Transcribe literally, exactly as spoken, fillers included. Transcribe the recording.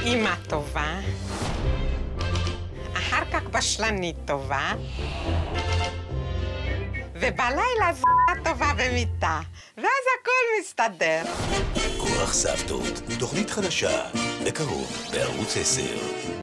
אמא טובה, אחר כך בשלנית טובה, ובלילה זונה טובה במיטה, ואז הכל מסתדר. כוח סבתות, תוכנית חדשה, בקרוב בערוץ עשר.